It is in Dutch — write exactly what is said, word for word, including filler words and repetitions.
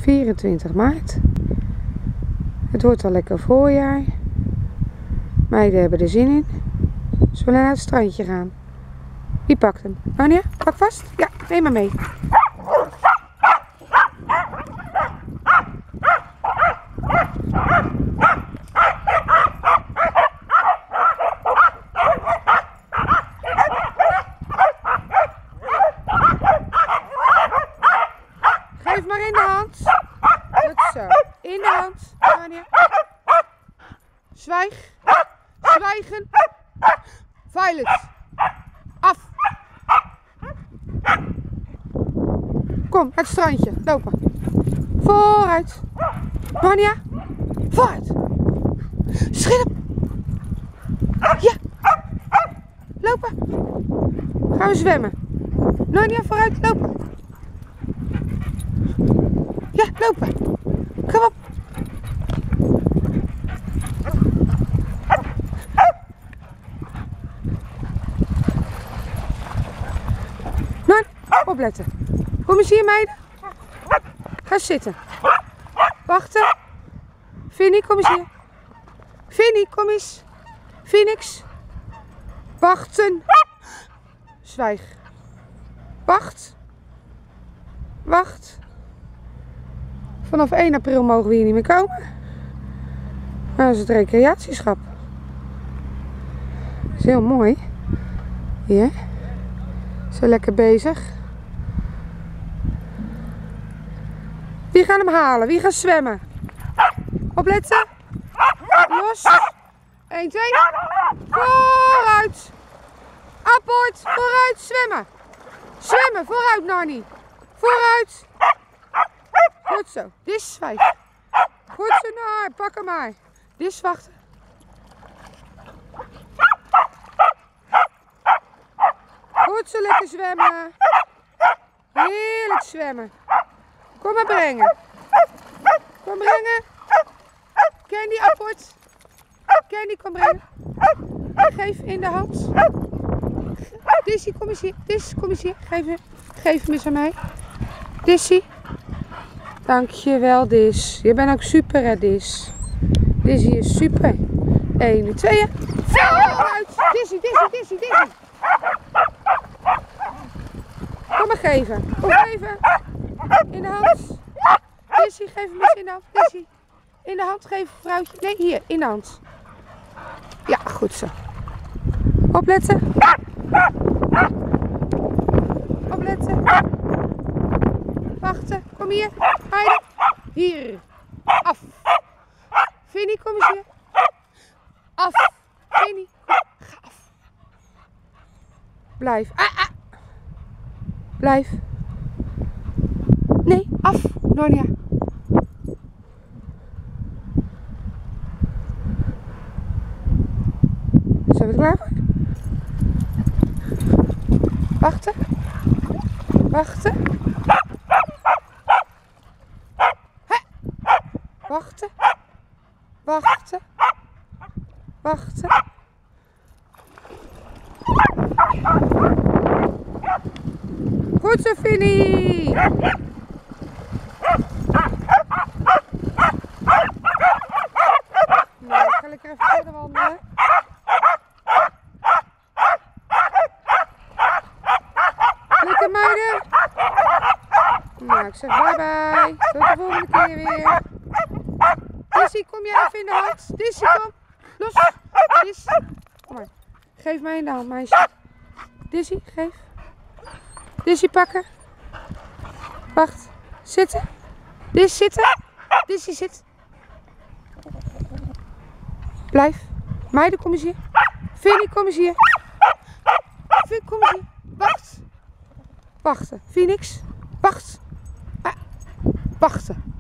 vierentwintig maart. Het wordt al lekker voorjaar. Meiden hebben er zin in. Zullen we naar het strandje gaan? Wie pakt hem? Anja, pak vast. Ja, neem maar mee. Geef maar in de hand. Goed zo. In de hand. Anja. Zwijg. Zwijgen. Violet. Af. Kom, het strandje. Lopen. Vooruit. Anja. Vooruit. Schiet hem. Ja. Lopen. Gaan we zwemmen. Anja, vooruit. Lopen. Ja, lopen. Kom op. Nou, opletten. Kom eens hier, meiden. Ga zitten. Wachten. Vinnie, kom eens hier. Vinnie, kom eens. Phoenix. Wachten. Zwijg. Wacht. Wacht. Vanaf één april mogen we hier niet meer komen. Maar dat is het recreatieschap. Dat is heel mooi. Hier. Zo lekker bezig. Wie gaan hem halen? Wie gaat zwemmen? Opletten. Los. één, twee. Vooruit. Apport. Vooruit. Zwemmen. Zwemmen. Vooruit, Nanny. Vooruit. Goed zo. Dis zwijg. Goed zo, naar. Pak hem maar. Dis wachten. Goed zo, lekker zwemmen. Heerlijk zwemmen. Kom maar brengen. Kom brengen. Candy, apport. Candy, kom brengen. Geef in de hand. Dissy, kom eens hier. Dis, kom eens hier. Geef, geef hem eens aan mij. Dissy. Dankjewel, Dis. Je bent ook super, hè, Dis. Dissy is super. één, twee. Vooruit. Dissy, Dissy, Dissy, Dissy. Kom maar geven. Kom geven. In de hand. Dissy, geef hem eens in de hand. Dissy. In de hand geven, vrouwtje. Nee, hier, in de hand. Ja, goed zo. Opletten. Opletten. Wachten. Kom hier. Heide. Hier. Af. Vinnie, kom eens hier. Af. Vinnie. Ga af. Blijf. Ah, ah. Blijf. Nee, af. Nonia. Zijn we er klaar voor? Wachten. Wachten. He. Wachten. Wachten. Wachten. Goed zo, Vinnie. Nou, ik ga lekker even verder wandelen. Lekker, meiden. Nou, ik zeg bye bye. Tot de volgende keer weer. Dissy, kom jij even in de hand. Dissy, kom. Los. Dissy. Kom maar. Geef mij in de hand, meisje. Dissy, geef. Dissy pakken. Wacht. Zitten. Dissy zitten. Dissy zit. Blijf. Meiden, kom eens hier. Vinnie, kom eens hier. Vinnie, kom eens hier. Wacht. Wachten. Phoenix. Wacht. Ah. Wachten.